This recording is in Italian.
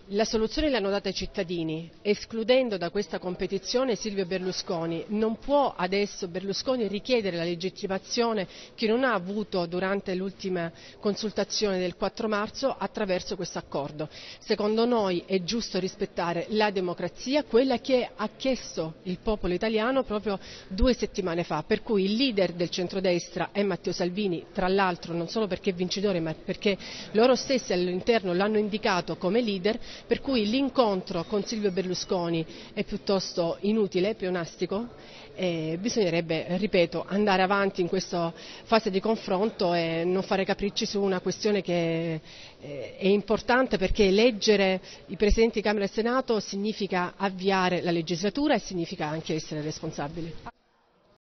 La soluzione l'hanno data i cittadini, escludendo da questa competizione Silvio Berlusconi. Non può adesso Berlusconi richiedere la legittimazione che non ha avuto durante l'ultima consultazione del 4 marzo attraverso questo accordo. Secondo noi è giusto rispettare la democrazia, quella che ha chiesto il popolo italiano proprio 2 settimane fa, per cui il leader del centrodestra è Matteo Salvini, tra l'altro non solo perché è vincitore ma perché loro stessi all'interno l'hanno indicato come leader, per cui l'incontro con Silvio Berlusconi è piuttosto inutile, pleonastico, e bisognerebbe, ripeto, andare avanti in questa fase di confronto e non fare capricci su una questione che è importante, perché eleggere i Presidenti di Camera e Senato significa avviare la legislatura e significa anche essere responsabili.